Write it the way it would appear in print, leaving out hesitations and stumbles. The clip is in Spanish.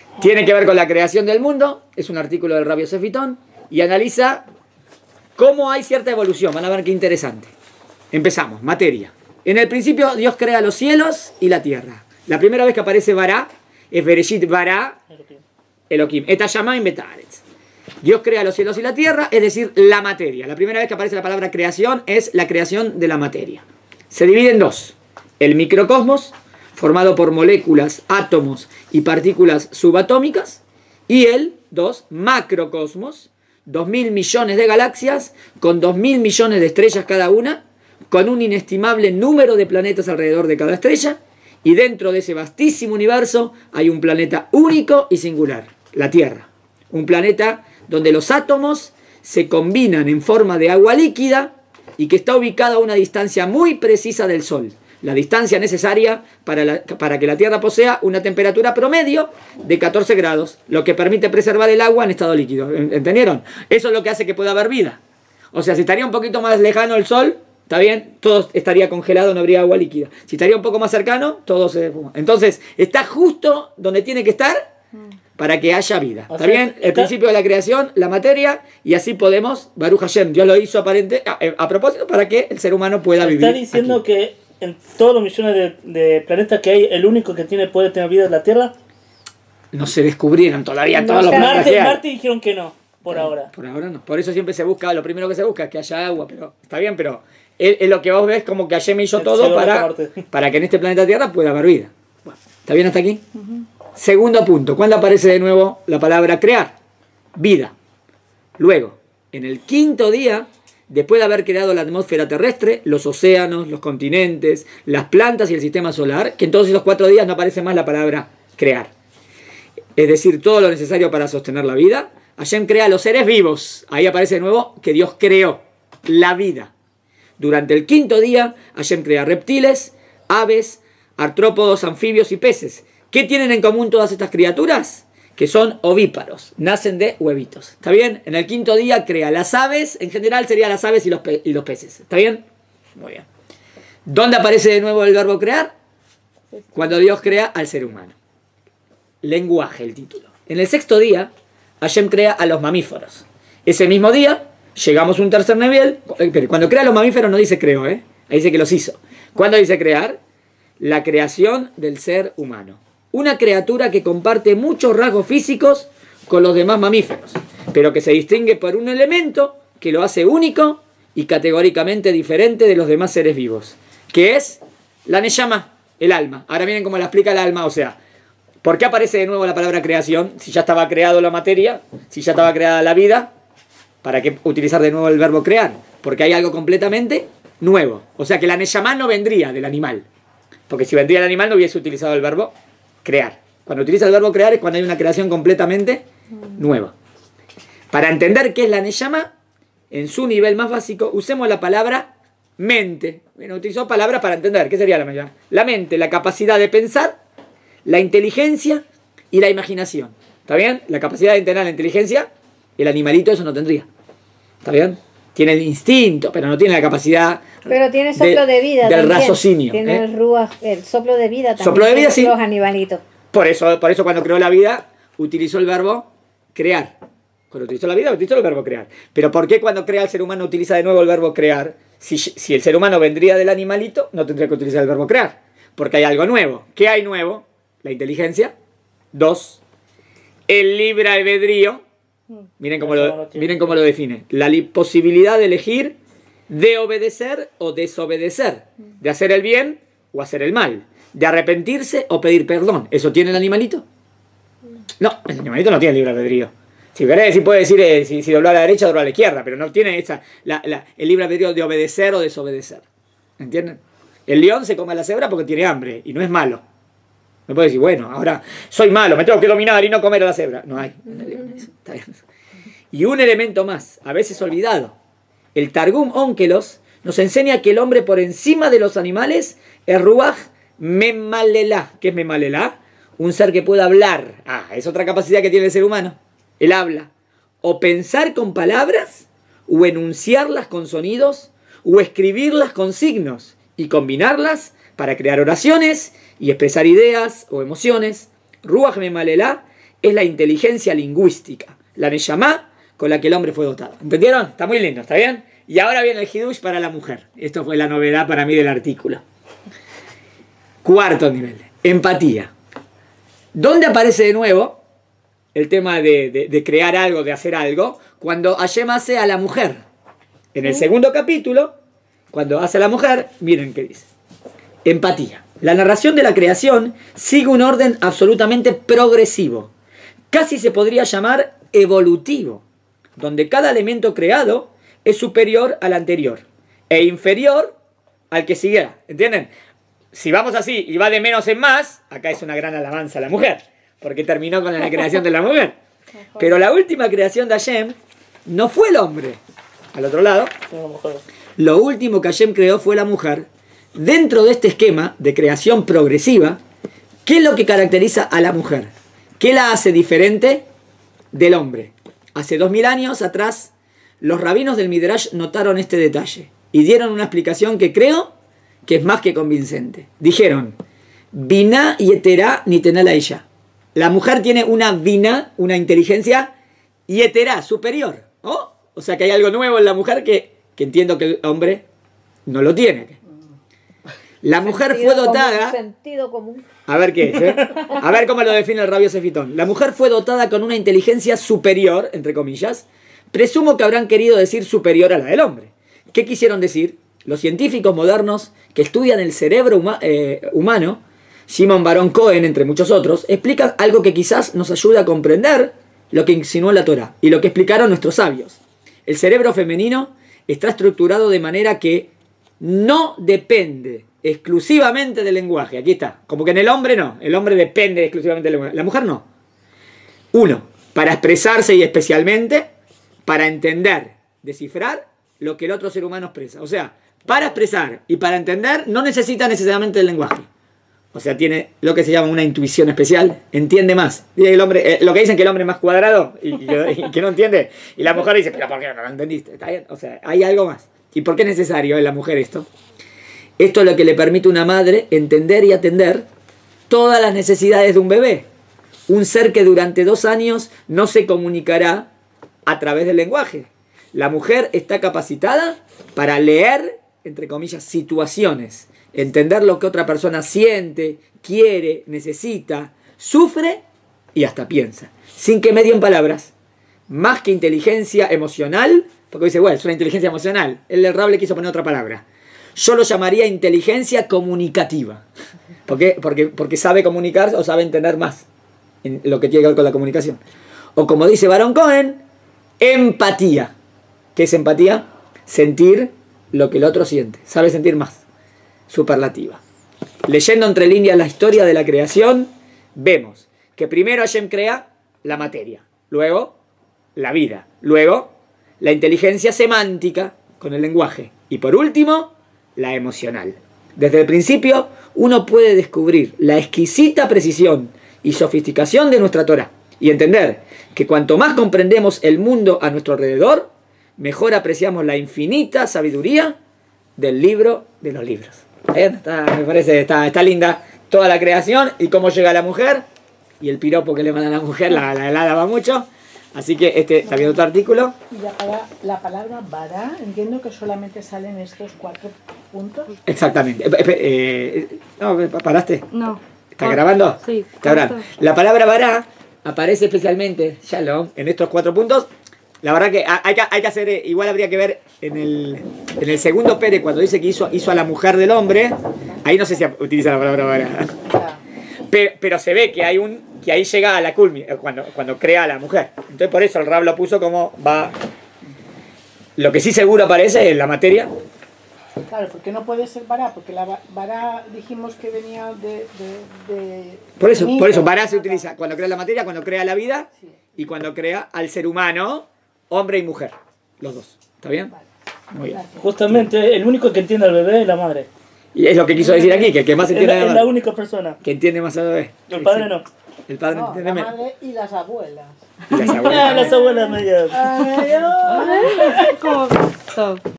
Tiene que ver con la creación del mundo, es un artículo del Rabbi Yosef Fitón, y analiza cómo hay cierta evolución. Van a ver qué interesante. Empezamos, materia. En el principio Dios crea los cielos y la tierra. La primera vez que aparece Bará es Bereshit Bará Elohim. Eta Shamayim Betaaretz. Dios crea los cielos y la tierra, es decir, la materia. La primera vez que aparece la palabra creación es la creación de la materia. Se divide en dos. El microcosmos, formado por moléculas, átomos y partículas subatómicas, y el, dos, macrocosmos, 2.000 millones de galaxias, con 2.000 millones de estrellas cada una, con un inestimable número de planetas alrededor de cada estrella, y dentro de ese vastísimo universo hay un planeta único y singular, la Tierra. Un planeta donde los átomos se combinan en forma de agua líquida y que está ubicado a una distancia muy precisa del Sol. La distancia necesaria para que la Tierra posea una temperatura promedio de 14 grados, lo que permite preservar el agua en estado líquido. ¿Entendieron? Eso es lo que hace que pueda haber vida. O sea, si estaría un poquito más lejano el Sol, está bien, todo estaría congelado, no habría agua líquida. Si estaría un poco más cercano, todo se defuma. Entonces, está justo donde tiene que estar para que haya vida. ¿Está bien? El principio de la creación, la materia, y así podemos, Baruch Hashem, Dios lo hizo aparente, a propósito, para que el ser humano pueda vivir. Está diciendo aquí. Que en todos los millones de planetas que hay, el único que puede tener vida es la Tierra. No se descubrieron todavía todos los planetas que hay. Marte dijeron que no, por ahora. Por ahora no. Por eso siempre se busca, lo primero que se busca es que haya agua, pero está bien, pero es lo que vos ves como que Hashem hizo todo para que en este planeta Tierra pueda haber vida. Bueno, ¿está bien hasta aquí? Segundo punto, ¿cuándo aparece de nuevo la palabra crear? Vida. Luego, en el quinto día, después de haber creado la atmósfera terrestre, los océanos, los continentes, las plantas y el sistema solar, que en todos esos 4 días no aparece más la palabra crear. Es decir, todo lo necesario para sostener la vida. Hashem crea los seres vivos. Ahí aparece de nuevo que Dios creó la vida. Durante el quinto día, Hashem crea reptiles, aves, artrópodos, anfibios y peces. ¿Qué tienen en común todas estas criaturas? Que son ovíparos, nacen de huevitos. ¿Está bien? En el quinto día crea las aves, en general serían las aves y los peces. ¿Está bien? Muy bien. ¿Dónde aparece de nuevo el verbo crear? Cuando Dios crea al ser humano. Lenguaje, el título. En el sexto día, Hashem crea a los mamíferos. Ese mismo día, llegamos a un tercer nivel. Cuando crea a los mamíferos no dice creó, ahí dice que los hizo. ¿Cuándo dice crear? La creación del ser humano. Una criatura que comparte muchos rasgos físicos con los demás mamíferos, pero que se distingue por un elemento que lo hace único y categóricamente diferente de los demás seres vivos, que es la neshama, el alma. Ahora miren cómo la explica el alma, o sea, ¿por qué aparece de nuevo la palabra creación? Si ya estaba creado la materia, si ya estaba creada la vida, ¿para qué utilizar de nuevo el verbo crear? Porque hay algo completamente nuevo. O sea que la neshama no vendría del animal, porque si vendría el animal no hubiese utilizado el verbo crear. Cuando utiliza el verbo crear es cuando hay una creación completamente nueva. Para entender qué es la neshama, en su nivel más básico, usemos la palabra mente. Bueno, utilizó palabras para entender. ¿Qué sería la neshama? La mente, la capacidad de pensar, la inteligencia y la imaginación. ¿Está bien? La capacidad de tener la inteligencia, el animalito eso no tendría. ¿Está bien? Tiene el instinto, pero no tiene la capacidad. Pero tiene soplo de vida del también. Raciocinio. Tiene el soplo de vida también. Soplo de vida, sí. Los animalitos. Por eso cuando creó la vida, utilizó el verbo crear. Cuando utilizó la vida, utilizó el verbo crear. Pero ¿por qué cuando crea el ser humano utiliza de nuevo el verbo crear? Si el ser humano vendría del animalito, no tendría que utilizar el verbo crear. Porque hay algo nuevo. ¿Qué hay nuevo? La inteligencia. 2. El libre albedrío. Miren cómo lo define. La posibilidad de elegir de obedecer o desobedecer. De hacer el bien o hacer el mal. De arrepentirse o pedir perdón. ¿Eso tiene el animalito? No, el animalito no tiene libre albedrío. Si querés, sí puede decir si doblar a la derecha o doblar a la izquierda, pero no tiene el libre albedrío de obedecer o desobedecer. ¿Entienden? El león se come a la cebra porque tiene hambre y no es malo. No puede decir, bueno, ahora soy malo, me tengo que dominar y no comer a la cebra. No hay. Está bien. Y un elemento más, a veces olvidado. El Targum Onkelos nos enseña que el hombre por encima de los animales es Ruach Memalelá. ¿Qué es Memalelá? Un ser que puede hablar. Es otra capacidad que tiene el ser humano. Él habla. O pensar con palabras, o enunciarlas con sonidos, o escribirlas con signos, y combinarlas para crear oraciones y expresar ideas o emociones. Ruach Memalelá es la inteligencia lingüística, la neyamá con la que el hombre fue dotado. ¿Entendieron? Está muy lindo, ¿está bien? Y ahora viene el hidush para la mujer. Esto fue la novedad para mí del artículo. Cuarto nivel, empatía. ¿Dónde aparece de nuevo el tema de crear algo, de hacer algo? Cuando Hashem hace a la mujer. En el segundo capítulo, cuando hace a la mujer, miren qué dice. Empatía. La narración de la creación sigue un orden absolutamente progresivo. Casi se podría llamar evolutivo, donde cada elemento creado es superior al anterior e inferior al que siguiera. ¿Entienden? Si vamos así y va de menos en más, acá es una gran alabanza a la mujer, porque terminó con la creación de la mujer. Pero la última creación de Hashem no fue el hombre. Al otro lado, lo último que Hashem creó fue la mujer. Dentro de este esquema de creación progresiva, ¿qué es lo que caracteriza a la mujer? ¿Qué la hace diferente del hombre? Hace 2000 años atrás, los rabinos del Midrash notaron este detalle y dieron una explicación que creo que es más que convincente. Dijeron, Biná yeterá nitená laisha. La mujer tiene una biná, una inteligencia yeterá, superior. ¿Oh? O sea que hay algo nuevo en la mujer que entiendo que el hombre no lo tiene. La mujer fue dotada... Sentido común. A ver qué es, ¿eh? A ver cómo lo define el Rabio Sefitón. La mujer fue dotada con una inteligencia superior, entre comillas. Presumo que habrán querido decir superior a la del hombre. ¿Qué quisieron decir? Los científicos modernos que estudian el cerebro humano, Shimon Baron Cohen, entre muchos otros, explican algo que quizás nos ayude a comprender lo que insinuó la Torá y lo que explicaron nuestros sabios. El cerebro femenino está estructurado de manera que no depende exclusivamente del lenguaje. Aquí está. Como que en el hombre no. El hombre depende exclusivamente del lenguaje. La mujer no. Uno, para expresarse y especialmente para entender, descifrar lo que el otro ser humano expresa. O sea, para expresar y para entender no necesita necesariamente el lenguaje. O sea, tiene lo que se llama una intuición especial. Entiende más. El hombre, lo que dicen que el hombre es más cuadrado y que no entiende. Y la mujer dice, pero ¿por qué no lo entendiste? ¿Está bien? O sea, hay algo más. ¿Y por qué es necesario en la mujer esto? Esto es lo que le permite a una madre entender y atender todas las necesidades de un bebé. Un ser que durante 2 años no se comunicará a través del lenguaje. La mujer está capacitada para leer, entre comillas, situaciones, entender lo que otra persona siente, quiere, necesita, sufre y hasta piensa, sin que medien palabras. Más que inteligencia emocional, porque dice, bueno, es una inteligencia emocional. El Rab le quiso poner otra palabra. Yo lo llamaría inteligencia comunicativa. ¿Por qué? Porque sabe comunicarse o sabe entender más en lo que tiene que ver con la comunicación. O como dice Baron Cohen, empatía. ¿Qué es empatía? Sentir lo que el otro siente. Sabe sentir más. Superlativa. Leyendo entre líneas la historia de la creación, vemos que primero Hashem crea la materia, luego la vida, luego la inteligencia semántica con el lenguaje y por último la emocional. Desde el principio uno puede descubrir la exquisita precisión y sofisticación de nuestra Torá y entender que cuanto más comprendemos el mundo a nuestro alrededor, mejor apreciamos la infinita sabiduría del libro de los libros. Me parece está linda toda la creación y cómo llega la mujer y el piropo que le manda a la mujer, la alaba mucho. Así que también otro artículo. Y la palabra bara, entiendo que solamente salen estos 4 puntos. Exactamente. No, ¿paraste? No. ¿Estás grabando? Sí. Está grabando. La palabra bara aparece especialmente, Shalom, en estos 4 puntos. La verdad que hay que hacer, igual habría que ver en el segundo Pere, cuando dice que hizo a la mujer del hombre, ahí no sé si utiliza la palabra bara. Pero se ve que ahí llega a la culminación cuando crea a la mujer. Entonces por eso el Rab lo puso como va. Lo que sí seguro aparece es la materia. Claro, porque no puede ser bara, porque la bara dijimos que venía de por eso bara se utiliza cuando crea la materia, cuando crea la vida y cuando crea al ser humano, hombre y mujer, los dos. ¿Está bien? Vale. Muy bien. Justamente el único que entiende al bebé es la madre. Y es lo que quiso decir aquí, que el que más entiende Es la única persona. que entiende más al bebé. El padre no. El padre No, entiende la menos. madre y las abuelas. Y las abuelas. Las abuelas medias. Ay, ¿Cómo?